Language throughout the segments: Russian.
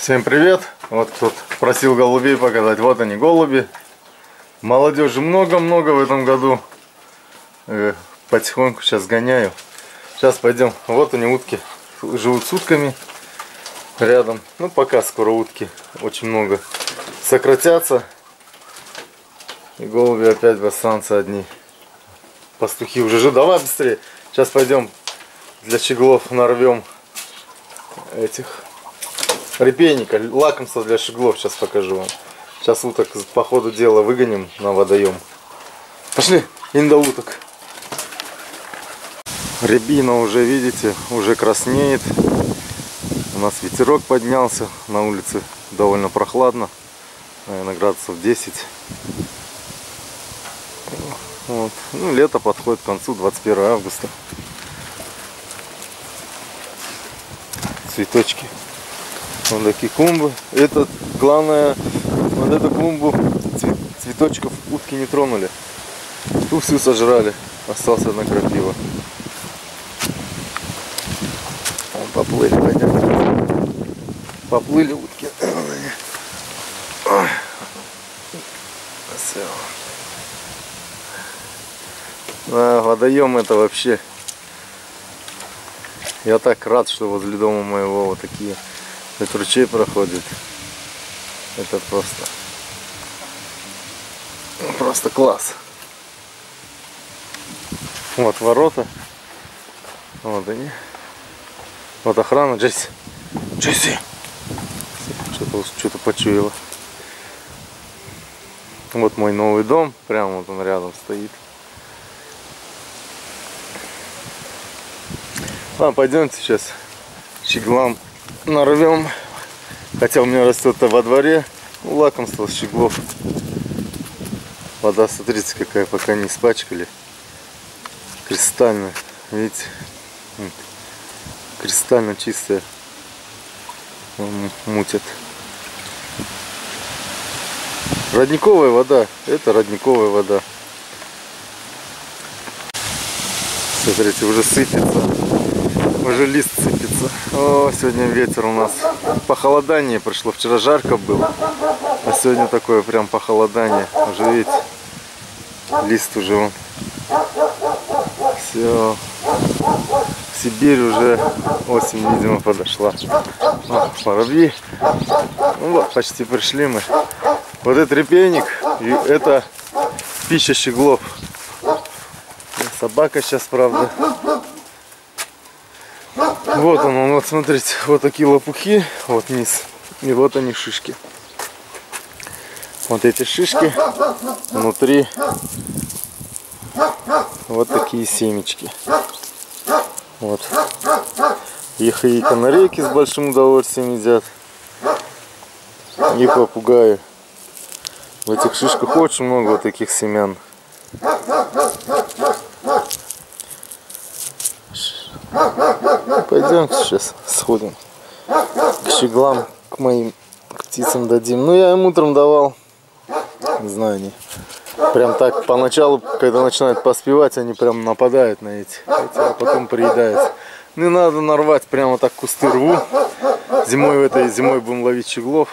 Всем привет! Вот кто просил голубей показать. Вот они, голуби. Молодежи много-много в этом году. Потихоньку сейчас гоняю. Сейчас пойдем. Вот они, утки. Живут с утками рядом. Ну, пока скоро утки очень много сократятся. И голуби опять останутся одни. Пастухи уже живут. Давай быстрее. Сейчас пойдем для щеглов нарвем этих репейника, лакомство для щеглов. Сейчас покажу вам. Сейчас уток по ходу дела выгоним на водоем. Пошли, до уток. Рябина уже, видите, уже краснеет. У нас ветерок поднялся. На улице довольно прохладно. Наверное, градусов 10. Вот. Ну, лето подходит к концу, 21 августа. Цветочки. Вот такие клумбы. Это главное, вот эту клумбу цветочков утки не тронули. Ту всю сожрали. Осталась одна крапива. Поплыли, пойдем. Поплыли утки. Все. А, водоем это вообще. Я так рад, что возле дома моего вот такие. Этот ручей проходит. Это просто класс. Вот ворота. Вот они. Вот охрана. Джесси. Джесси. Что-то почуяла. Вот мой новый дом. Прямо вот он рядом стоит. Ладно, пойдемте сейчас щеглам нарвем. Хотя у меня растет во дворе. Лакомство щеглов. Вода, смотрите, какая, пока не испачкали. Кристальная. Видите? Кристально чистая. Мутят. Родниковая вода. Это родниковая вода. Смотрите, уже сыпется. Уже лист сыпется. О, сегодня ветер у нас. Похолодание пришло. Вчера жарко было. А сегодня такое прям похолодание. Уже видите, лист уже вон. Все. В Сибирь уже осень, видимо, подошла. О, воробьи. Ну вот, почти пришли мы. Вот этот репейник. И это пища щеглов. Собака сейчас, правда. Вот он, вот смотрите, вот такие лопухи, вот низ, и вот они шишки. Вот эти шишки, внутри вот такие семечки. Вот. Их и канарейки с большим удовольствием едят, и попугаи. В этих шишках очень много вот таких семян. Пойдем сейчас сходим к щеглам, к моим птицам дадим. Ну, я им утром давал, не знаю, они прям так поначалу, когда начинают поспевать, они прям нападают на эти, а потом приедаются. Ну, надо нарвать, прямо так кусты рву. Зимой будем ловить щеглов.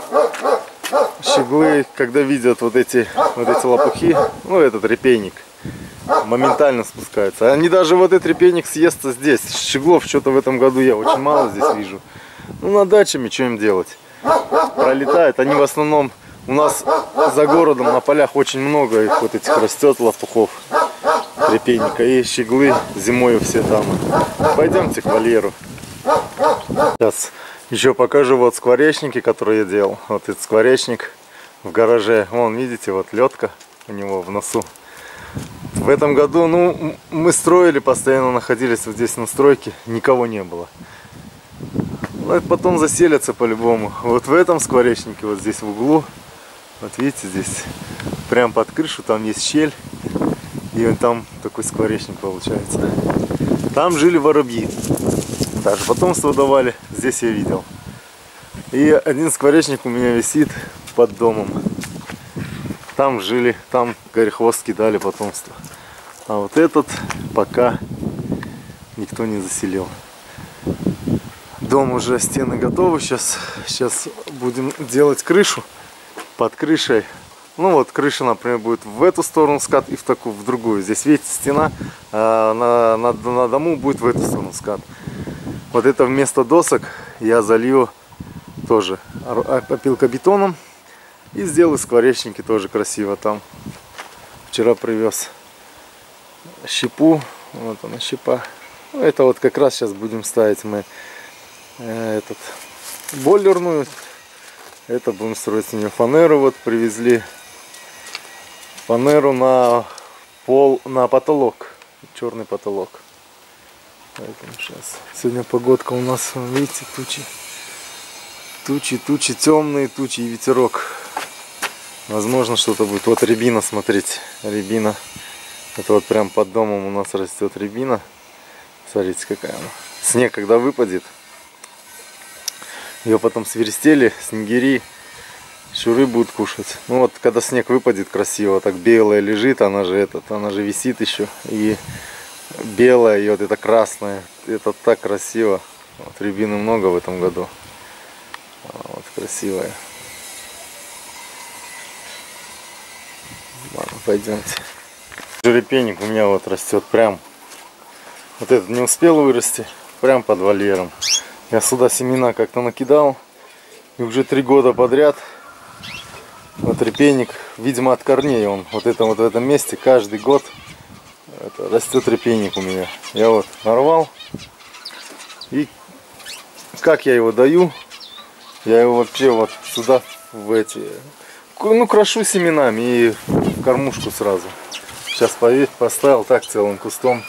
Щеглы, когда видят вот эти лопухи, ну, этот репейник, моментально спускаются. Они даже вот этот репейник съестся здесь. Щеглов что-то в этом году я очень мало здесь вижу. Ну, на дачами что им делать? Пролетают. Они в основном у нас за городом на полях очень много их вот этих растет, лопухов репейника. И щеглы зимой все там. Пойдемте к вольеру. Сейчас еще покажу вот скворечники, которые я делал. Вот этот скворечник в гараже. Вон, видите, вот лётка у него в носу. В этом году, ну, мы строили, постоянно находились вот здесь на стройке, никого не было. Ну, потом заселятся по-любому. Вот в этом скворечнике, вот здесь в углу, вот видите, здесь прям под крышу, там есть щель. И вот там такой скворечник получается. Там жили воробьи. Даже потомство давали, здесь я видел. И один скворечник у меня висит под домом. Там жили, там горехвостки дали потомство. А вот этот пока никто не заселил. Дом уже, стены готовы. Сейчас будем делать крышу. Под крышей. Ну вот крыша, например, будет в эту сторону скат и в другую. Здесь, видите, стена, а на дому будет в эту сторону скат. Вот это вместо досок я залью тоже опилкобетоном и сделаю скворечники тоже красиво там. Вчера привез щепу. Вот она, щепа. Это вот как раз сейчас будем ставить мы бойлерную. Это будем строить с нее фанеру. Вот привезли фанеру на пол, на потолок. Черный потолок. Поэтому сейчас. Сегодня погодка у нас, видите, тучи, темные тучи и ветерок. Возможно, что-то будет. Вот рябина, смотрите, рябина. Это вот прям под домом у нас растет рябина. Смотрите, какая она. Снег, когда выпадет, ее потом свиристели, снегири, щуры будут кушать. Ну вот, когда снег выпадет красиво, так белая лежит, она же висит еще. И белая, и вот это красная. Это так красиво. Вот, рябины много в этом году. Вот красивая. Ладно, пойдемте. Жерепейник у меня вот растет прям. Вот этот не успел вырасти, прям под вольером. Я сюда семена как-то накидал. И уже 3 года подряд вот репейник, видимо, от корней он. Вот в этом месте каждый год растет репейник у меня. Я вот нарвал. И как я его даю? Я его вообще вот сюда крошу семенами и в кормушку сразу. Сейчас поставил так целым кустом.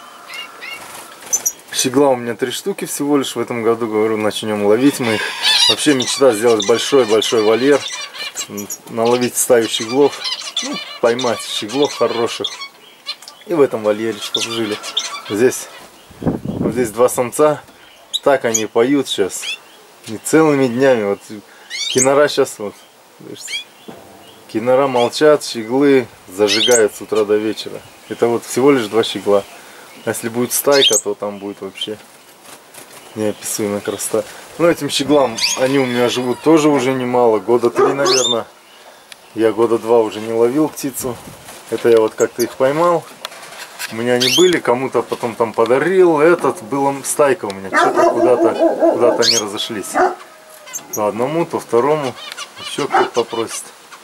Щегла у меня 3 штуки всего лишь в этом году. Говорю, начнем ловить мы их. Вообще мечта сделать большой-большой вольер. Наловить стаю щеглов. Ну, поймать щеглов хороших. И в этом вольере, чтобы жили. Здесь 2 самца. Так они поют сейчас. И целыми днями. Вот кинора сейчас вот. Кинора молчат, щеглы зажигают с утра до вечера. Это вот всего лишь 2 щегла. А если будет стайка, то там будет вообще неописуемая красота. Но этим щеглам, они у меня живут тоже уже немало. Года 3, наверное. Я года 2 уже не ловил птицу. Это я вот как-то их поймал. У меня они были, кому-то потом там подарил. Была стайка у меня. Что-то куда-то они разошлись. То одному, то второму. Еще кто-то попросит.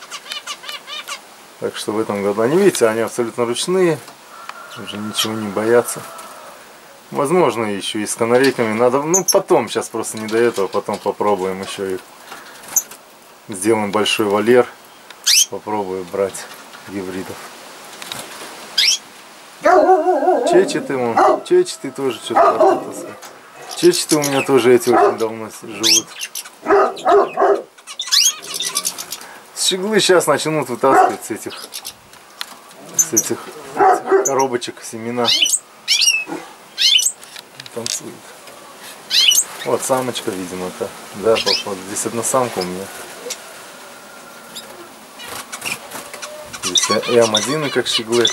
Так что в этом году, они, видите, они абсолютно ручные. Уже ничего не боятся. Возможно, еще и с канарейками надо. Ну, потом, сейчас просто не до этого. Потом попробуем еще их. Сделаем большой вольер. Попробую брать гибридов. Чечеты тоже что-то. Чечеты у меня тоже эти очень давно живут. Щеглы сейчас начнут вытаскивать с этих коробочек семена. Танцует. Вот самочка, видимо, это. Да, вот здесь одна самка у меня. Здесь и амадины, как щеглы.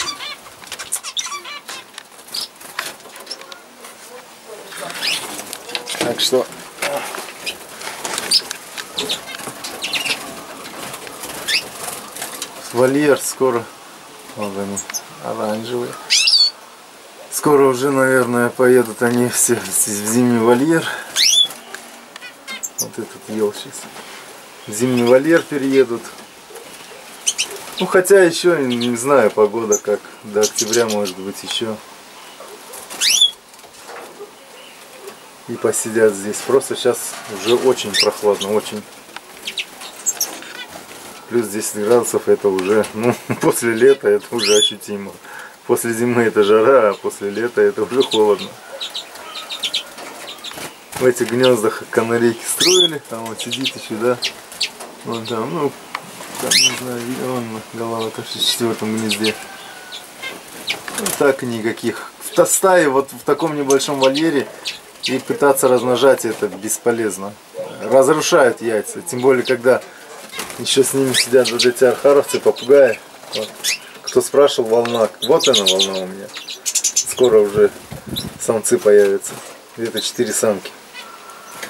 Так что вольер скоро. Вот они, оранжевые. Скоро уже, наверное, поедут они все в зимний вольер. Вот этот ел сейчас. В зимний вольер переедут. Ну, хотя еще, не знаю, погода как. До октября, может быть, еще. И посидят здесь. Просто сейчас уже очень прохладно, очень. Плюс 10 градусов, это уже, ну, после лета это уже ощутимо. После зимы это жара, а после лета это уже холодно. В этих гнездах канарейки строили, там вот сидит еще, да. Вон там, ну, там, не знаю, вон голова тоже в 4-м гнезде. Ну, так никаких. В стае, вот в таком небольшом вольере, и пытаться размножать это бесполезно. Разрушают яйца, тем более, когда еще с ними сидят вот эти архаровцы, попугаи. Вот. Кто спрашивал, волна. Вот она волна у меня. Скоро уже самцы появятся. Где-то 4 самки.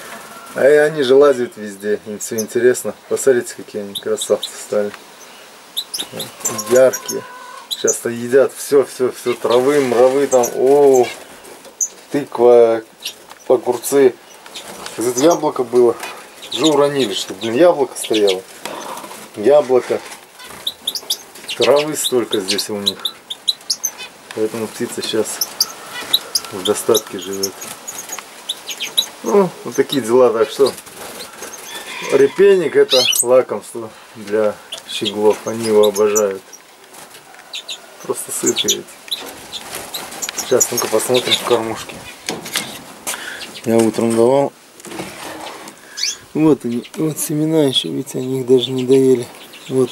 А они же лазят везде, им все интересно. Посмотрите, какие они красавцы стали. Яркие. Сейчас-то едят все травы, мравы там. О, тыква, огурцы. Это яблоко было. Уже уронили, чтобы, блин, яблоко стояло. Яблоко. Травы столько здесь у них. Поэтому птица сейчас в достатке живет. Ну, вот такие дела. Так что репейник — это лакомство для щеглов. Они его обожают. Просто сытые. Сейчас ну-ка посмотрим в кормушке. Я утром давал. Вот они, вот семена еще, ведь они их даже не доели. Вот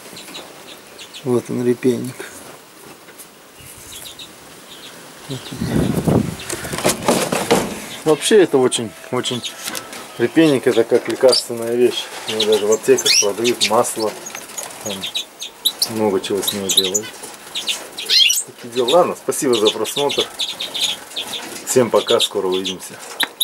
он репейник. Вот вообще это очень репейник — это как лекарственная вещь. Его даже в аптеках продают, масло, там много чего с него делают. Такие дела. Ладно, спасибо за просмотр. Всем пока, скоро увидимся.